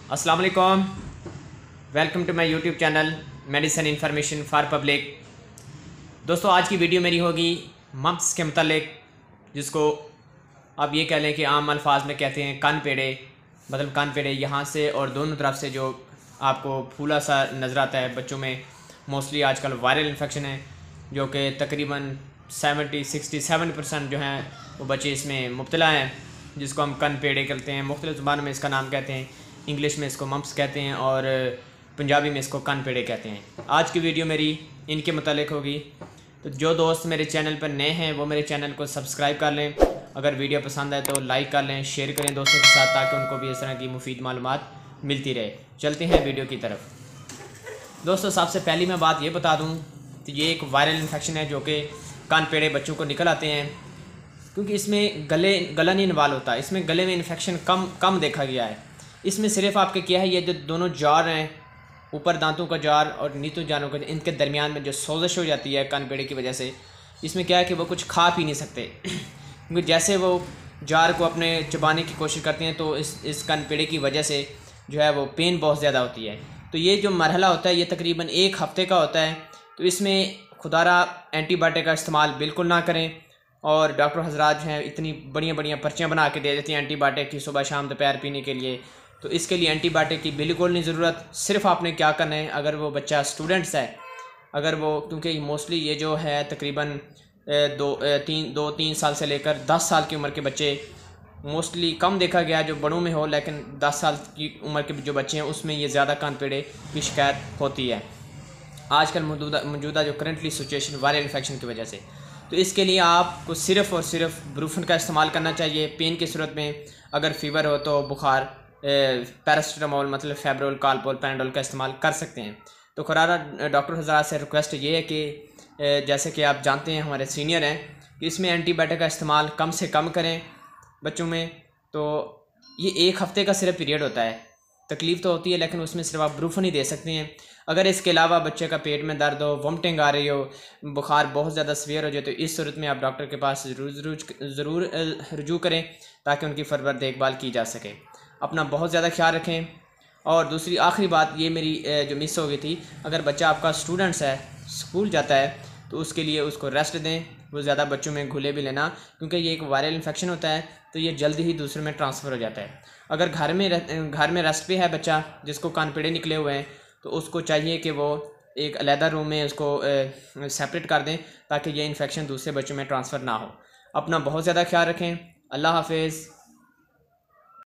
अस्सलाम वालेकुम, welcome to my YouTube channel medicine information for public. दोस्तों, आज की वीडियो मेरी होगी मम्प्स के मतलब, जिसको आप ये कह लें कि आम अल्फाज में कहते हैं कान पेड़े। मतलब कान पेड़े यहाँ से और दोनों तरफ से जो आपको फूला सा नज़र आता है बच्चों में। मोस्टली आजकल वायरल इन्फेक्शन है जो कि तकरीबन 67% जो हैं वो बच्चे इसमें मुब्तला हैं, जिसको हम कान पेड़े कहते हैं। मुख्तलिफ़ ज़ुबानों में इसका नाम कहते हैं, इंग्लिश में इसको मम्प्स कहते हैं और पंजाबी में इसको कान पेड़े कहते हैं। आज की वीडियो मेरी इनके मुतालिक होगी, तो जो दोस्त मेरे चैनल पर नए हैं वो मेरे चैनल को सब्सक्राइब कर लें। अगर वीडियो पसंद आए तो लाइक कर लें, शेयर करें दोस्तों के साथ, ताकि उनको भी इस तरह की मुफीद मालूमात मिलती रहे। चलते हैं वीडियो की तरफ। दोस्तों, सबसे पहली मैं बात ये बता दूँ कि ये एक वायरल इन्फेक्शन है जो कि कान पेड़े बच्चों को निकल आते हैं, क्योंकि इसमें गला नहीं इन्वॉल्व होता। इसमें गले में इन्फेक्शन कम देखा गया है। इसमें सिर्फ आपके क्या है, ये जो दोनों जार हैं, ऊपर दांतों का जार और नीचे जानों का, इनके दरमियान में जो सोजिश हो जाती है कान पेड़े की वजह से, इसमें क्या है कि वो कुछ खा पी नहीं सकते क्योंकि जैसे वो जार को अपने चबाने की कोशिश करते हैं तो इस कान पेड़े की वजह से जो है वो पेन बहुत ज़्यादा होती है। तो ये जो मरहला होता है ये तकरीबन 1 हफ़्ते का होता है। तो इसमें खुदारा एंटीबायोटिक का इस्तेमाल बिल्कुल ना करें। और डॉक्टर हजरात जो हैं इतनी बढ़िया पर्चियाँ बना के दे देती हैं एंटीबायोटिक की, सुबह शाम दोपहर पीने के लिए। तो इसके लिए एंटीबायोटिक की बिल्कुल नहीं ज़रूरत। सिर्फ आपने क्या करना है, अगर वो बच्चा स्टूडेंट्स है, अगर वो, क्योंकि मोस्टली ये जो है तकरीबन 2-3 साल से लेकर 10 साल की उम्र के बच्चे, मोस्टली कम देखा गया जो बड़ों में हो, लेकिन 10 साल की उम्र के जो बच्चे हैं उसमें ये ज़्यादा कान पेड़े की शिकायत होती है आजकल मौजूदा जो करंटली सिचुएशन वायरल इन्फेक्शन की वजह से। तो इसके लिए आपको सिर्फ़ और सिर्फ ब्रूफन का इस्तेमाल करना चाहिए। पेन की सूरत में अगर फ़ीवर हो तो बुखार पैरासीटामोल मतलब फेब्रोल, कालपोल, पैनाडोल का इस्तेमाल कर सकते हैं। तो खुरारा डॉक्टर हज़रात से रिक्वेस्ट ये है कि जैसे कि आप जानते हैं हमारे सीनियर हैं कि इसमें एंटीबायोटिक का इस्तेमाल कम से कम करें बच्चों में। तो ये 1 हफ़्ते का सिर्फ पीरियड होता है। तकलीफ़ तो होती है लेकिन उसमें सिर्फ आप ब्रूफन ही दे सकते हैं। अगर इसके अलावा बच्चे का पेट में दर्द हो, वोमिटिंग आ रही हो, बुखार बहुत ज़्यादा सीवियर हो जाए, तो इस सूरत में आप डॉक्टर के पास ज़रूर रुजू करें ताकि उनकी फरवर देखभाल की जा सके। अपना बहुत ज़्यादा ख्याल रखें। और दूसरी आखिरी बात ये मेरी जो मिस हो गई थी, अगर बच्चा आपका स्टूडेंट्स है, स्कूल जाता है, तो उसके लिए उसको रेस्ट दें। वो ज़्यादा बच्चों में घुले भी लेना, क्योंकि ये एक वायरल इन्फेक्शन होता है तो ये जल्दी ही दूसरे में ट्रांसफ़र हो जाता है। अगर घर में रेस्ट पे है बच्चा जिसको कान पेड़े निकले हुए हैं, तो उसको चाहिए कि वो एक अलहदा रूम में उसको सेपरेट कर दें ताकि ये इन्फेक्शन दूसरे बच्चों में ट्रांसफ़र ना हो। अपना बहुत ज़्यादा ख्याल रखें। अल्लाह हाफिज़।